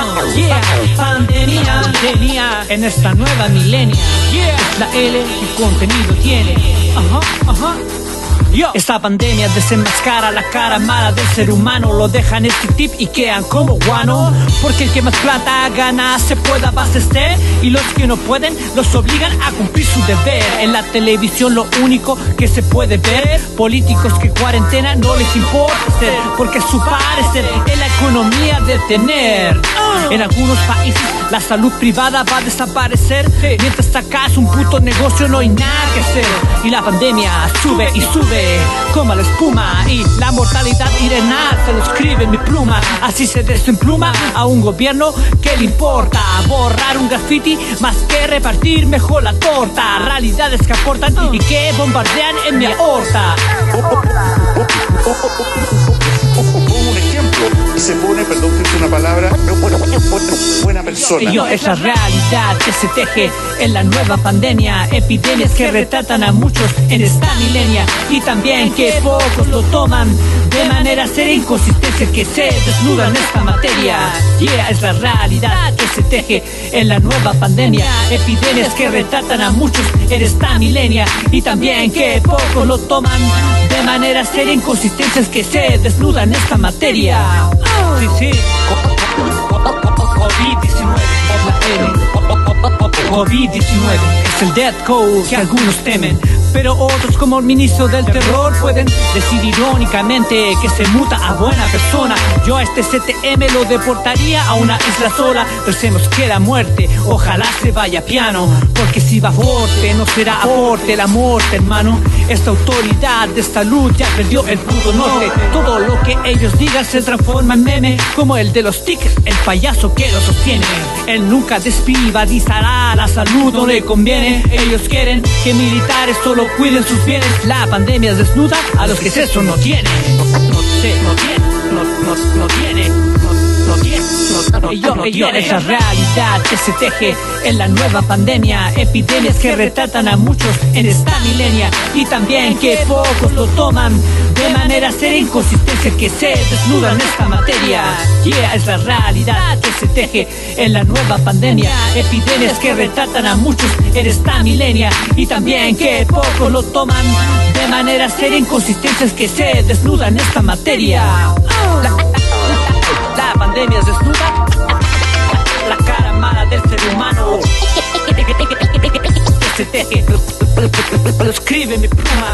Yeah, pandemia en esta nueva milenia. Yeah, es la L y contenido tiene. Yo. Esta pandemia desenmascara la cara mala del ser humano. Lo dejan este tip y quedan como guano. Porque el que más plata gana se puede abastecer, y los que no pueden los obligan a cumplir su deber. En la televisión lo único que se puede ver, políticos que cuarentena no les importa ser, porque su parecer es la economía de tener. En algunos países la salud privada va a desaparecer, mientras acá es un puto negocio, no hay nada que hacer. Y la pandemia sube y sube como la espuma, y la mortalidad irena se lo escribe en mi pluma. Así se desempluma a un gobierno que le importa borrar un graffiti más que repartir mejor la torta. Realidades que aportan y que bombardean en mi aorta. Un ejemplo y se pone, perdón que use una palabra, buena persona. Yo, esa realidad que se teje en la nueva pandemia, epidemias que retratan a muchos en esta milenia, y también que pocos lo toman de manera seria, inconsistencias que se desnudan en esta materia. Yeah, es la realidad que se teje en la nueva pandemia, epidemias que retratan a muchos en esta milenia, y también que pocos lo toman de manera seria, inconsistencias que se desnudan en esta materia. Sí, sí. COVID-19 es el death code que algunos temen, pero otros, como el ministro del terror, pueden decir irónicamente que se muta a buena persona. Yo a este CTM lo deportaría a una isla sola. Pensemos que la muerte ojalá se vaya piano, porque si va fuerte no será aporte la muerte, hermano. Esta autoridad de salud ya perdió el puto norte. Todo lo que ellos digan se transforma en meme, como el de los tickets, el payaso que lo sostiene. Él nunca desprivadizará la salud, no le conviene. Ellos quieren que militares solo cuiden sus bienes. La pandemia desnuda a los que eso no tienen. Yo, esa realidad que se teje en la nueva pandemia, epidemias que retratan a muchos en esta milenia, y también que pocos lo toman de manera seria, inconsistencias que se desnudan en esta materia. Yeah, es la realidad que se teje en la nueva pandemia, epidemias que retratan a muchos en esta milenia, y también que pocos lo toman de manera seria, inconsistencias que se desnudan en esta materia. La pandemia es desnuda la cara mala del ser humano que se teje, lo escribe mi pluma.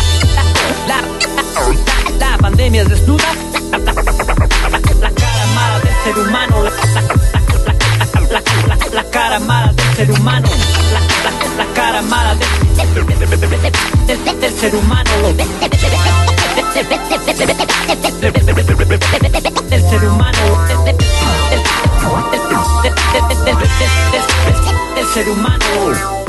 La pandemia es desnuda la cara mala del ser humano, la cara mala del ser humano, la cara mala del ser humano, del ser humano, del ser humano.